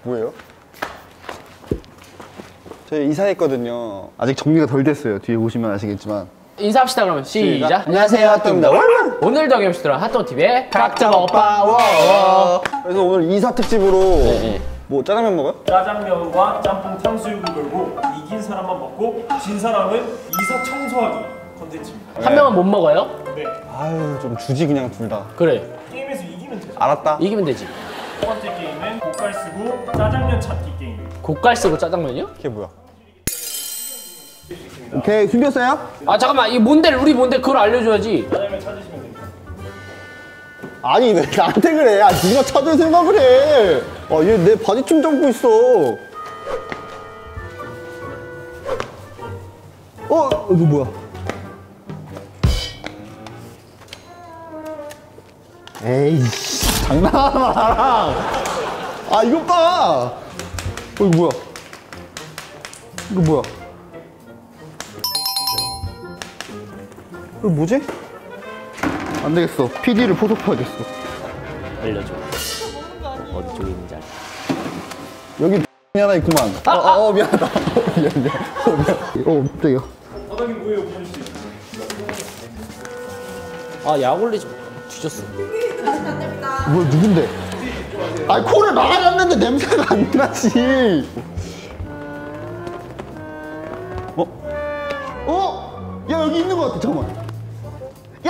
뭐예요? 저희 이사했거든요. 아직 정리가 덜 됐어요. 뒤에 보시면 아시겠지만. 인사합시다 그러면. 시작. 안녕하세요, 핫도그입니다. 오늘도 경험시더라 핫도그TV의 각자 먹방. 그래서 오늘 이사 특집으로 뭐 짜장면 먹어요? 짜장면과 짬뽕 탕수육을 걸고 이긴 사람만 먹고 진 사람은 이사 청소하기 컨텐츠입니다. 한 명은 못 먹어요? 네. 아유, 좀 주지 그냥 둘 다. 그래. 게임에서 이기면 되죠. 알았다. 이기면 되지. 첫 번째 게임은 고깔 쓰고 짜장면 찾기 게임. 고깔 쓰고 짜장면이요? 그게 뭐야? 오케이, 숨겼어요? 아 잠깐만, 이 뭔데, 우리 뭔데 그걸 알려줘야지. 짜장면 찾으시면 됩니다. 아니, 왜 나한테 그래? 아, 누가 찾을 생각을 해? 아, 얘 내 바지춤 잡고 있어. 이거 뭐야? 에이씨, 장난하지 마라. 아, 이거 봐. 이거 뭐야? 이거 뭐야? 이거 뭐지? 안 되겠어. PD를 포섭해야겠어. 알려줘. 어디 쪽에 있는지 알려. 여기 하나 있구만. 미안하다. 미안. 깜짝이야. 바닥에 뭐예요? 보여주세요. 아, 약 올리지. 뒤졌어. 뭐야, 누군데? 아니, 코를 막아놨는데 냄새가 안 나지. 야, 여기 있는 것 같아. 잠깐만. 야!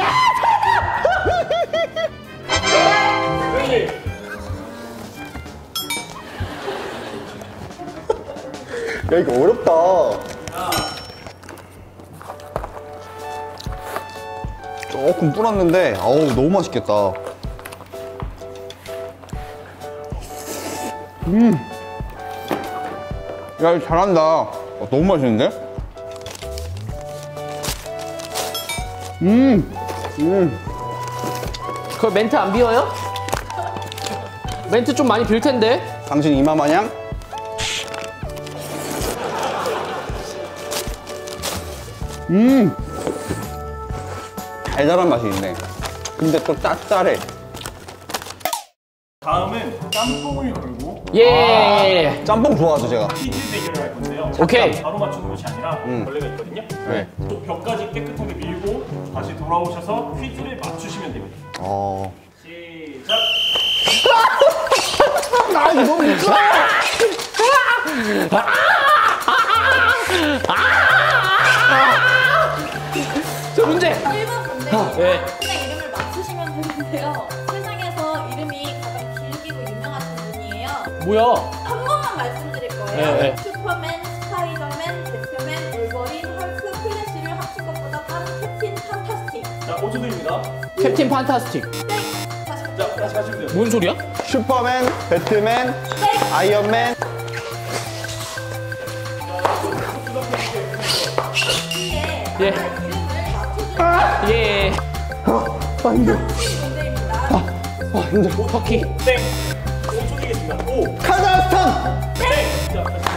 야, 이거 어렵다. 조금 불었는데, 아우, 너무 맛있겠다. 야, 이거 잘한다. 너무 맛있는데? 그 멘트 안 비워요? 멘트 좀 많이 빌 텐데. 당신 이마 마냥? 달달한 맛이 있네. 근데 또 짭짤해. 다음은 짬뽕을 걸고 예. 짬뽕 좋아하죠, 제가. 퀴즈 대결을 할 건데요. 오케이. 잠깐 바로 맞추는 것이 아니라 벌레가 있거든요. 네. 또 벽까지 깨끗하게 밀고 다시 돌아오셔서 퀴즈를 맞추시면 됩니다. 시작. 아, 이거 너무 무서워. 저 문제. 1번 문제입니다. 네. 분의 이름을 맞추시면 되는데요. 세상에서 이름이 가장 길기로 유명하신 분이에요. 뭐야? 한 번만 말씀드릴 거예요. 네. 슈퍼맨, 스파이더맨, 배트맨, wolverine, 헐크, 플래시를 합친 것보다 빠른 캡틴 판타스틱. 자, 5초 드립니다. 캡틴 판타스틱. 다시 자, 다시 가시면 돼요. 뭔 소리야? 슈퍼맨, 배트맨, 아이언맨. 예. 예. 이름을 맞춰주는 예. 힘들어. 문제입니다. 힘들어. 터키. 땡. 5초 드리겠습니다. 5. 카자흐스탄! 땡. 자, 다시.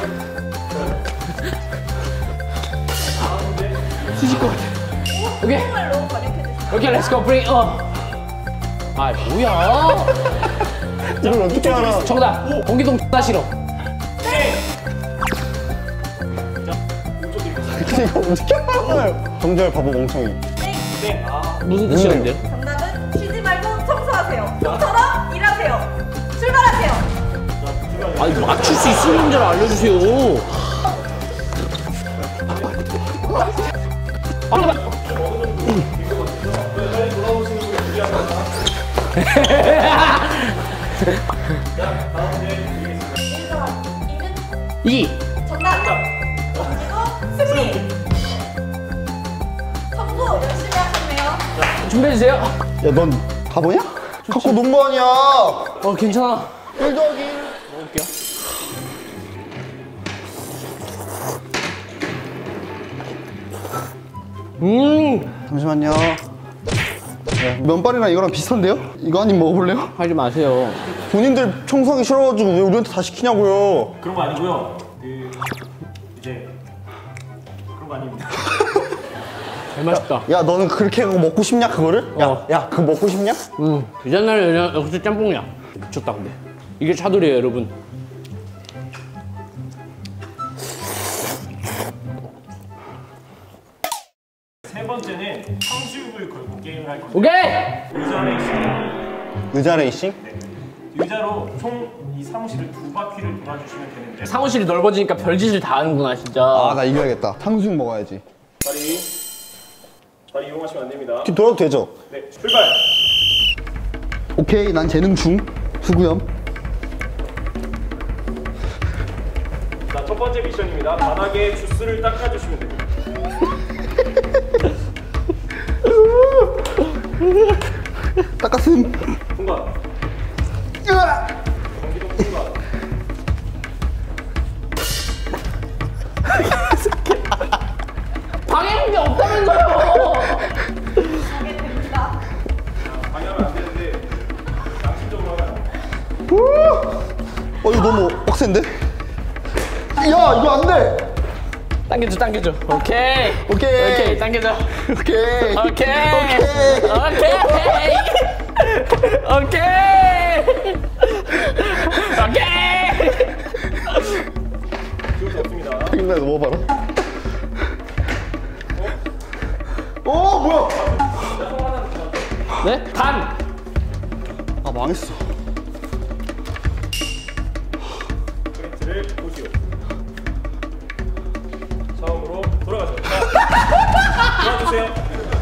다음 문제. 뒤질 것 같아. 오케이. 정말로 번역해주시면 오케이, 렛츠고 브링 업. 아, 뭐야? 이걸 어떻게 알아? 정답. 공기동 X나 싫어. 땡. 자, 5초 드리겠습니다. 이거 어떻게 알아요? 정절 바보 멍청이. 땡. 아. 무슨 뜻이었는데요? 정답은 쉬지 말고 청소하세요. 좀처럼 일하세요. 출발하세요. 아니, 맞출 수 있는 문제를 알려주세요. 빨리 봐. 이. 정답. 그리고 승리. 청소 열심히 하셨네요. 준비해주세요. 야, 넌 바보냐? 갖고 논 거 아니야. 괜찮아. 1 더하기 1. 먹을게요. 잠시만요. 네, 면발이랑 이거랑 비슷한데요? 이거 한 입 먹어볼래요? 하지 마세요. 본인들 청소하기 싫어가지고 왜 우리한테 다 시키냐고요. 그런 거 아니고요. 이제 그런 거 아닙니다. 잘 맛있다. 야, 너는 그렇게 그거 먹고 싶냐, 그거를? 야, 그거 먹고 싶냐? 옛날에 역시 짬뽕이야. 미쳤다 근데. 이게 차돌이에요 여러분. 할 건데 오케이. 의자 레이싱. 의자 레이싱? 네. 의자로 총 이 사무실을 2바퀴를 돌아주시면 되는데 사무실이 넓어지니까 별짓을 다 하는구나 진짜. 아, 나 이겨야겠다. 탕수육 먹어야지. 자리 이용하시면 안 됩니다. 지금 돌아도 되죠? 네, 출발! 오케이, 난 재능 중. 수구염. 자, 첫 번째 미션입니다. 바닥에 주스를 닦아주시면 됩니다. 닦았음. 통과! 으아! 경기도 통과! 방해한 게 없다면서요. 하게 됩니다. 방해하면 안 되는데 양심적으로 하면 안 돼요. 이거 너무 빡센데? 야, 이거 안 돼! 당겨줘 당겨줘. 오케이. 오케이. 오케이 당겨줘. 오케이. 오케이. 오케이. 오케이. 오케이. 오케이. 지울 수 없습니다. 나 넘어봐라. 뭐야? 네? 단. 아, 망했어. 포인트를 보시오. 처음으로 돌아가세요. 자, 돌아주세요.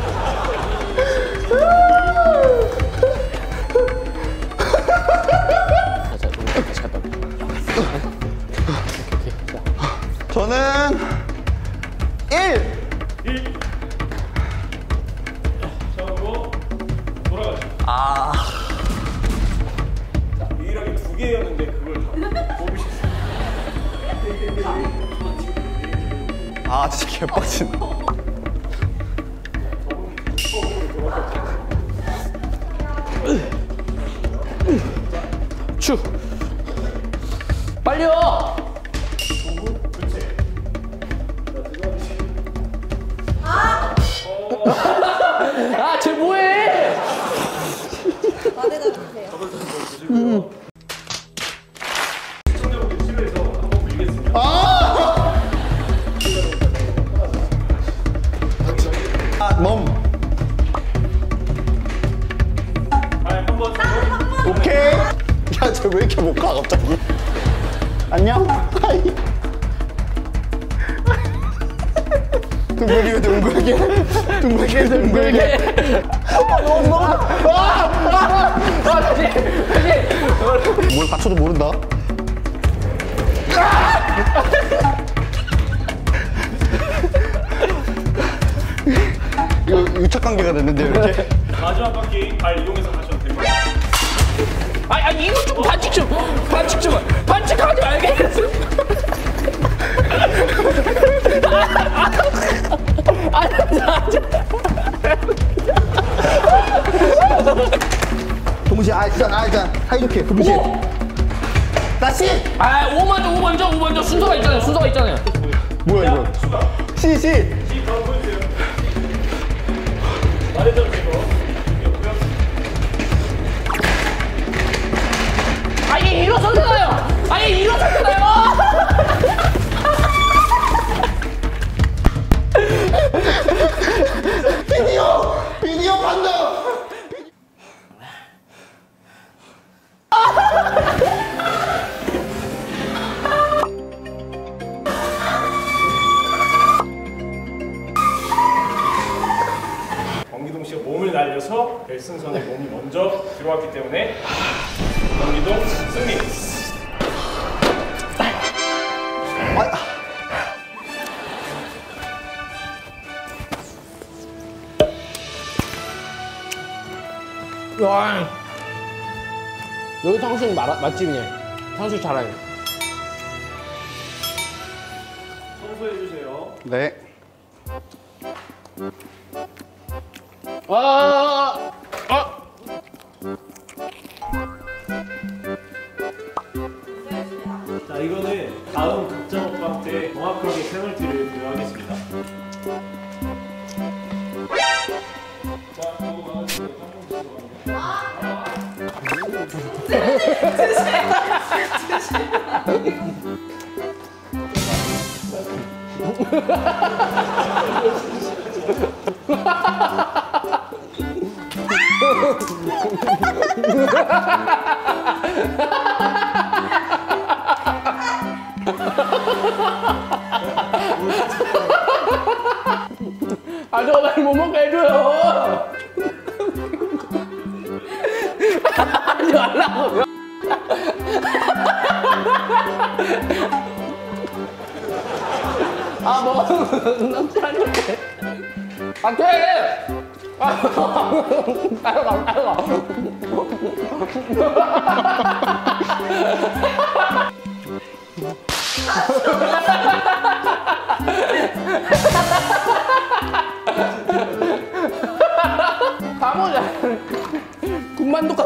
자, 다시 갔다 올게. 오케이. 자. 저는 1! 1. 처음으로 돌아가세요. 자, 유일하게 2개였는데 그걸 다 뽑으셨어요. 아, 진짜 개빡치네. 추. 빨리요. 아, 쟤 뭐해? 말해다 주세요. 시청자분들 실내에서 한번 밀겠습니다. 멈. 한번 더. 오케이. 야, 쟤 왜 이렇게 못 가, 갑자기? 안녕? 하이. 둥글게, 둥글게. 둥글게, 둥글게. 뭘 받쳐도 모른다. 이거 유착 관계가 됐는데요, 이렇게? 마지막 바퀴 발 이용해서 가셔도 됩니다. 아니 이거 좀 반칙하지 말겠어. 동시에, 일단, 사이좋게, 동시에. 다시! 아, 5 먼저 순서가 있잖아요. 뭐야, 이거? 수가. 시! 시 바로 보여주세요. 말해줘 주세요. 여기요. 아니 일어섰잖아요. 비디오 판다! 경기동 씨가 몸을 날려서 결승선에 몸이 먼저 들어왔기 때문에 경기동 승리. 와. 여기 탕수육 맛집이네. 탕수육 잘하네. 청소해 주세요. 네. 아. 자, 이거는 다음 각자 먹방 때 정확하게 페널티를 부여하겠습니다. 자, 그거 나와주세요. 아 저거 말 못 먹게 해줘요. 하지 말라고요. 아 먹으면 넉살이렇게 안돼. 따라가. 다 먹자. 군만두가.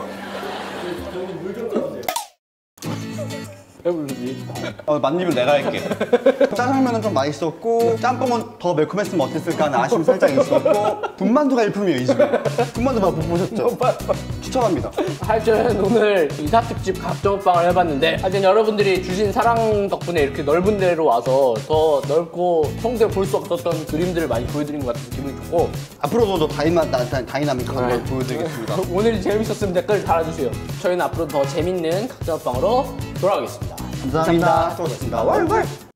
배부르지. 만입은 내가 할게. 짜장면은 좀 맛있었고 짬뽕은 더 매콤했으면 어땠을까 하는 아쉬움이 살짝 있었고 군만두가 일품이에요 이 집에. 군만두 맛 보셨죠? 추천합니다. 하여튼 오늘 이사 특집 각종빵을 해봤는데 하여튼 여러분들이 주신 사랑 덕분에 이렇게 넓은 데로 와서 더 넓고 평소에 볼 수 없었던 그림들을 많이 보여드린 것 같아서 기분이 좋고 앞으로도 더 다이나믹한 걸 보여드리겠습니다. 오늘이 재밌었으면 댓글 달아주세요. 저희는 앞으로 더 재밌는 각종빵으로 돌아오겠습니다. 감사합니다. 수고하셨습니다. 왈왈.